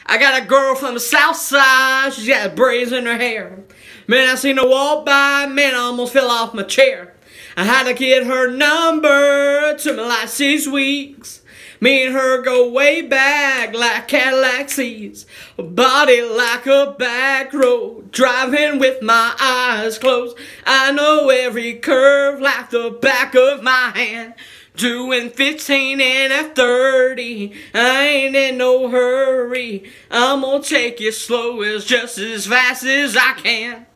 I got a girl from the south side, she's got braids in her hair. Man, I seen her walk by, man, I almost fell off my chair. I had to get her number, it took me like 6 weeks. Me and her go way back like Cadillac seats. A body like a back road, driving with my eyes closed. I know every curve like the back of my hand. Doing 15 and a 30, I ain't in no hurry. I'm gonna take it slow, as just as fast as I can.